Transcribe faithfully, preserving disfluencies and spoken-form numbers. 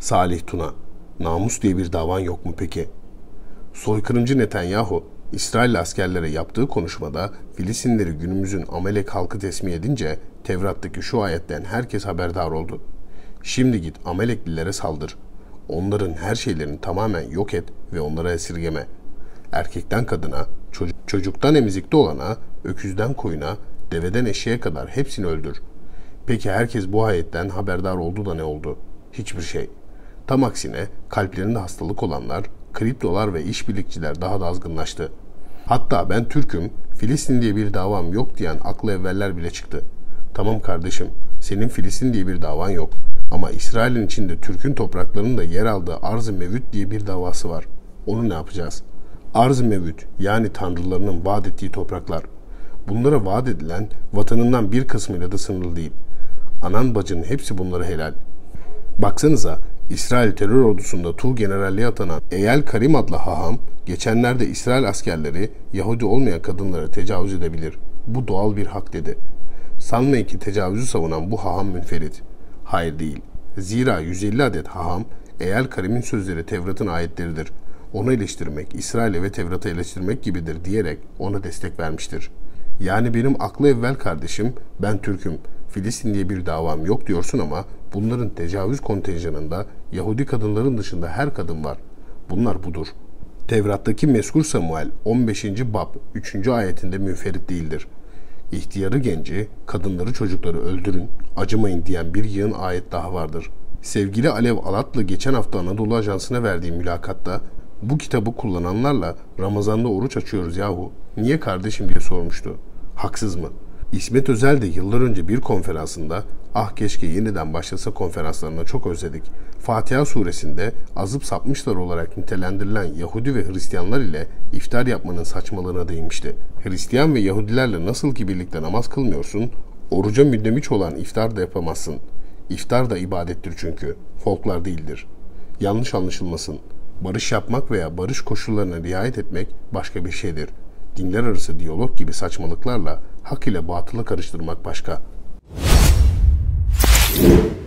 Salih Tuna, namus diye bir davan yok mu peki? Soykırımcı Netanyahu, İsrail askerlere yaptığı konuşmada Filistinleri günümüzün Amalek halkı tesmih edince Tevrat'taki şu ayetten herkes haberdar oldu. Şimdi git Amaleklilere saldır. Onların her şeylerini tamamen yok et ve onlara esirgeme. Erkekten kadına, çocuk, çocuktan emzikte olana, öküzden koyuna, deveden eşeğe kadar hepsini öldür. Peki herkes bu ayetten haberdar oldu da ne oldu? Hiçbir şey. Tam aksine kalplerinde hastalık olanlar, kriptolar ve işbirlikçiler daha da azgınlaştı. Hatta ben Türk'üm, Filistin diye bir davam yok diyen aklı evveller bile çıktı. Tamam kardeşim, senin Filistin diye bir davan yok. Ama İsrail'in içinde Türk'ün topraklarının da yer aldığı Arz-ı Mevüt diye bir davası var. Onu ne yapacağız? Arz-ı Mevüt, yani tanrılarının vaat ettiği topraklar. Bunlara vaat edilen vatanından bir kısmıyla da sınırlı değil. Anan bacının hepsi bunlara helal. Baksanıza, İsrail terör ordusunda Tuğ generalliğe atanan Eyal Karim adlı haham, geçenlerde İsrail askerleri Yahudi olmayan kadınlara tecavüz edebilir. Bu doğal bir hak dedi. Sanmayın ki tecavüzü savunan bu haham münferit. Hayır değil. Zira yüz elli adet haham, Eyal Karim'in sözleri Tevrat'ın ayetleridir. Onu eleştirmek, İsrail'e ve Tevrat'ı eleştirmek gibidir diyerek ona destek vermiştir. Yani benim aklı evvel kardeşim, ben Türk'üm, Filistin diye bir davam yok diyorsun ama bunların tecavüz kontenjanında Yahudi kadınların dışında her kadın var. Bunlar budur. Tevrat'taki Mezkur Samuel on beşinci bab üçüncü ayetinde münferit değildir. İhtiyarı genci, kadınları çocukları öldürün, acımayın diyen bir yığın ayet daha vardır. Sevgili Alev Alat'la geçen hafta Anadolu Ajansı'na verdiği mülakatta bu kitabı kullananlarla Ramazan'da oruç açıyoruz yahu, niye kardeşim diye sormuştu. Haksız mı? İsmet Özel de yıllar önce bir konferansında ah keşke yeniden başlasa konferanslarına çok özledik. Fatiha suresinde azıp sapmışlar olarak nitelendirilen Yahudi ve Hristiyanlar ile iftar yapmanın saçmalığına değinmişti. Hristiyan ve Yahudilerle nasıl ki birlikte namaz kılmıyorsun, oruca müddemiç olan iftar da yapamazsın. İftar da ibadettir çünkü, folklar değildir. Yanlış anlaşılmasın. Barış yapmak veya barış koşullarına riayet etmek başka bir şeydir. Dinler arası diyalog gibi saçmalıklarla hak ile batılı karıştırmak başka.